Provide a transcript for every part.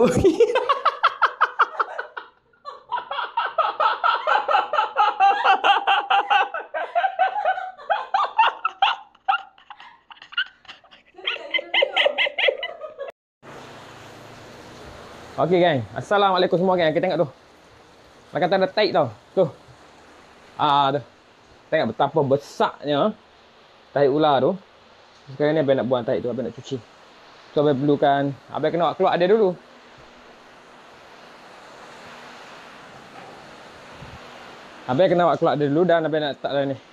Okey gang, assalamualaikum semua gang. Kita tengok tu. Nak kata ada taik tau. Tu. Tu. Tengok betapa besarnya taik ular tu. Sekarang ni abang nak buang taik tu, abang nak cuci. So abang perlukan, abang kena keluar dia dulu. Abang kena keluar dia dulu dan abang nak letak dalam ni.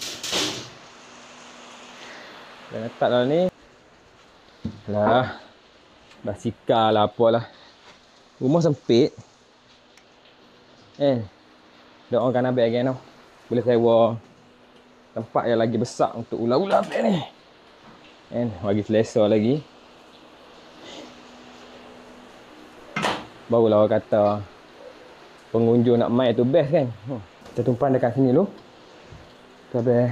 Abang nak letak dalam ni. Lah. Basikal lah apalah. Rumah sempit. Doakan abang lagi tau. Boleh sewa tempat yang lagi besar untuk ular-ular abang ni. Bagi selesa lagi. Barulah orang kata pengunjung nak main tu best kan. Kita tumpang dekat sini dulu. Tu abang.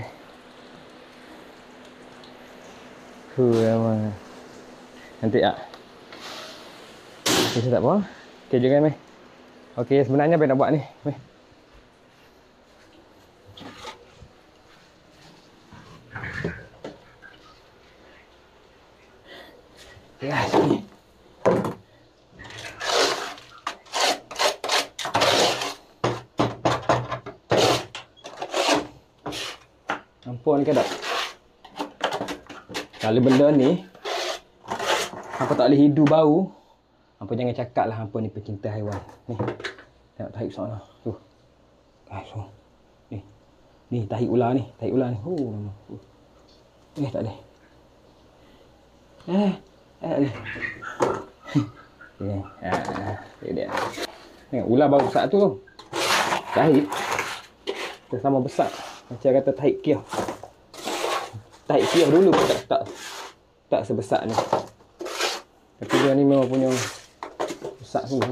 Memang. Nanti tak. Okey tak apa. Okey jangan meh. Okey sebenarnya abang nak buat ni. Meh. Ya, sini. Ampun ke tak? Kalau benda ni hampa tak boleh hidu bau, hampa jangan cakap lah hampa ni pecinta haiwan. Ni. Tengok tahi sana. Tu. So. Ni. Ni tahi ular ni, tahi ular ni. Tak boleh. Dia. Tengok ular baru besar tu. Tahi. Dia sama besar. Macam kata tahi kiah. Tahi kiah dulu pun tak sebesar ni. Tapi dia ni memang punya besar tu.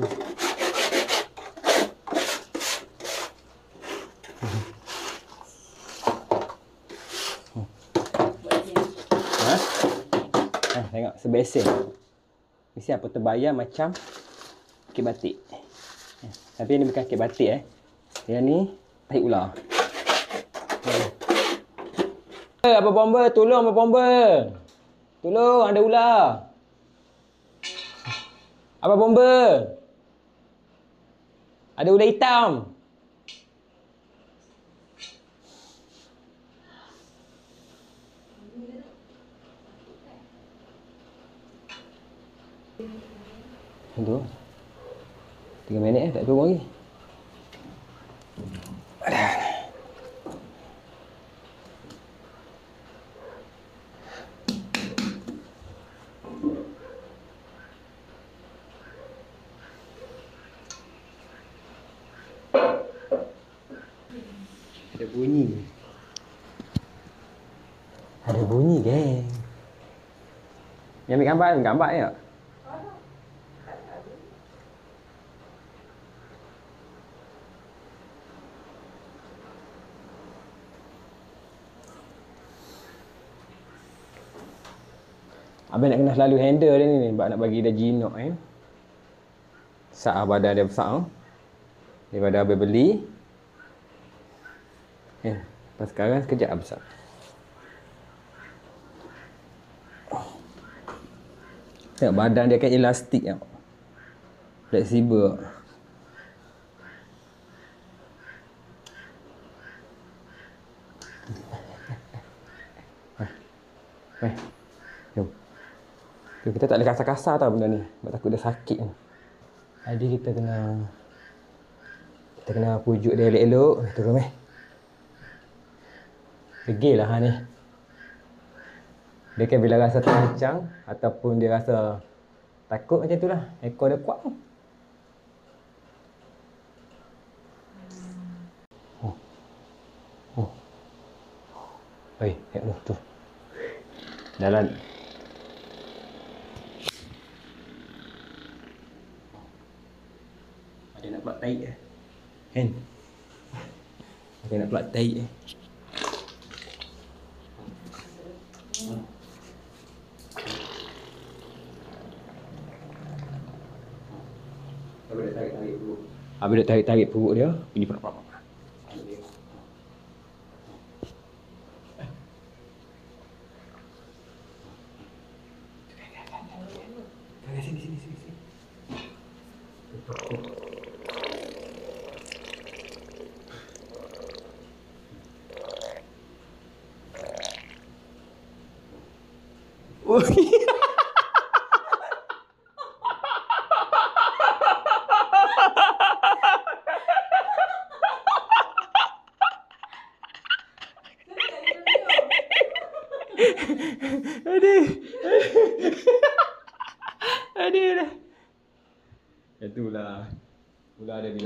Tengok sebesen. Mesti apa terbayar macam kek batik. Tapi ini bukan kek batik Yang ni tahi ular. Apa bomba? Tolong apa bomba? Tolong ada ular. Apa bomba? Ada ular hitam. Tunggu. 3 minit tak turun lagi. Ada bunyi. Ada bunyi geng. Yang ambil gambar ya? Abang nak kena selalu handle dia ni sebab nak bagi dia jinak Besar badan dia besar daripada abang beli. Lepas sekarang sekejap besar. Tengok badan dia kan elastik tau. Fleksibel. Jom. Kita tak boleh kasar-kasar tau benda ni. Sebab takut dia sakit. Jadi kita kena pujuk dia elok-elok. Turun Degil lah ni. Dia kan bila rasa terancang ataupun dia rasa takut macam tu lah. Ekor dia kuat. Tengok tu. Jalan. Ada nak pelak taik Ada nak pelak taik Habis dia tarik-tarik perut dia, bunyi prak. Sini. Aduh. Aduh dah. Itulah. Ular dia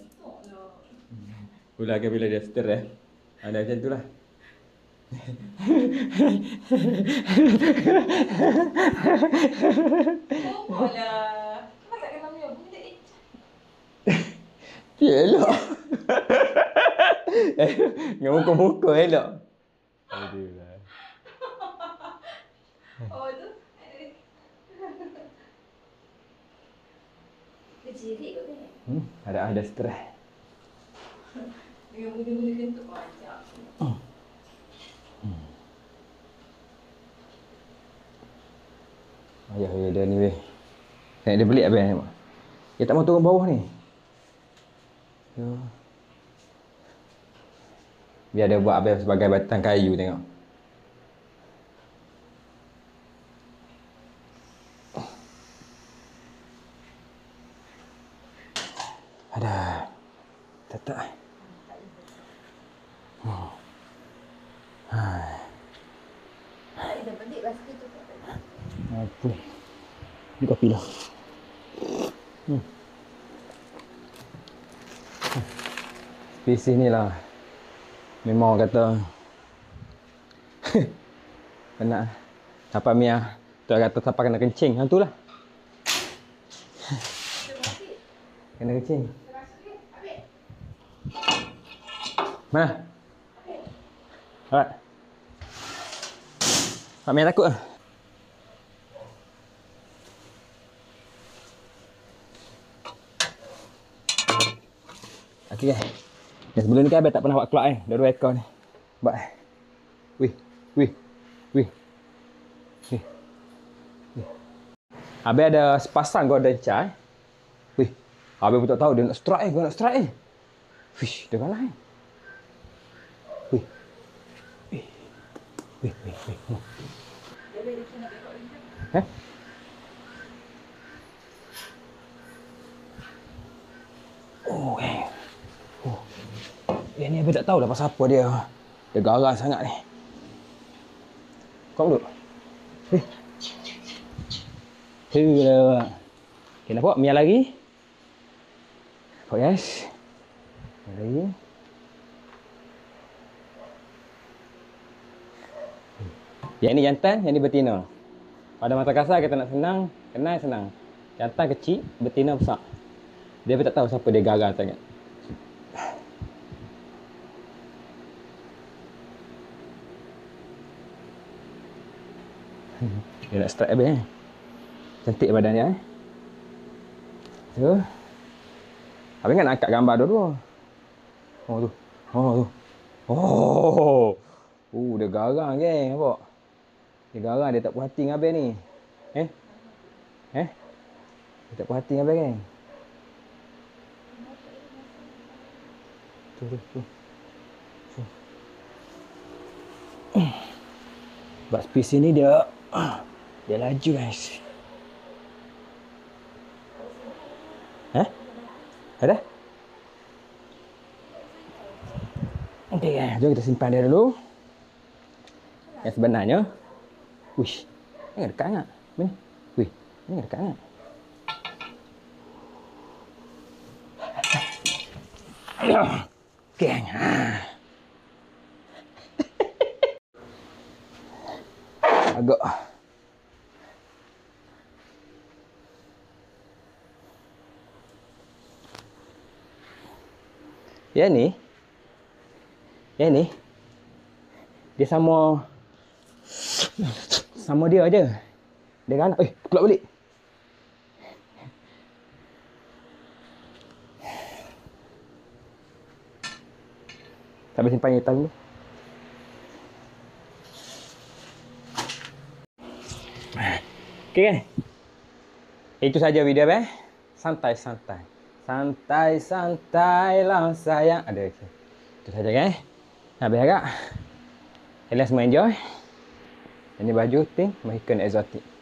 bila dia stres ada macam itulah. Oh lah. Kenapa tak kena minum? Benda ni. Elok. Dengan muka-muka elok. Aduh lah. Oh tu. Dia jirik kot ni. Ada stres. Dengan benda-benda kentuk macam. Ayah dia ni weh. Tengok dia pelik abang ni. Dia tak mau turun bawah ni. Ya. Biar dia buat abang sebagai batang kayu tengok. Ada. Tak. Dah pelik rasa tu. Apa? Ni kopi lah. Spesies ni lah. Memang orang kata kena siapa Mia tu kata siapa kena kencing. Hang tu lah. Kena kencing. Mana? Alright. Pak Mia takut lah. Okey guys. Sebelum ni kan abang tak pernah buat kelak dah 2 ekor ni. Buat. Wih. Abang ada sepasang golden char. Wih. Abang pun tak tahu dia nak strike Fish, dia kalah Wih. Oh, ni abang tak tahu dah pasal apa dia. Dia garang sangat ni. Kau duduk. Okay, nampak? Mia lagi. Nampak guys? Mia lagi. Yang ni jantan, yang ni betina. Pada mata kasar kita nak senang, kenal senang. Jantan kecil, betina besar. Dia pun tak tahu siapa dia garang sangat. Dia nak strike habis Cantik badan dia Tu. Habis kan nak angkat gambar dua-dua. Oh tu. Dia garang geng, nampak? Dia garang, dia tak puas hati dengan abang ni. Dia tak puas hati dengan abang geng. Tu. Sebab spesies ni dia laju guys. Ada? Okey guys, jom kita simpan dia dulu. Yang sebenarnya. Wish. Ni dekat sangat. Ni. Wih, ni dekat sangat. Okey. Agak Yang ni dia sama dia aja. Dia kan keluar balik. Tak boleh simpan hitam dulu. Okey kan? Itu saja video santai-santai. Santai-santailah sayang. Ada okay. Itu saja kan? Habis agak. Kalian semua enjoy. Ini baju pink American Exotic.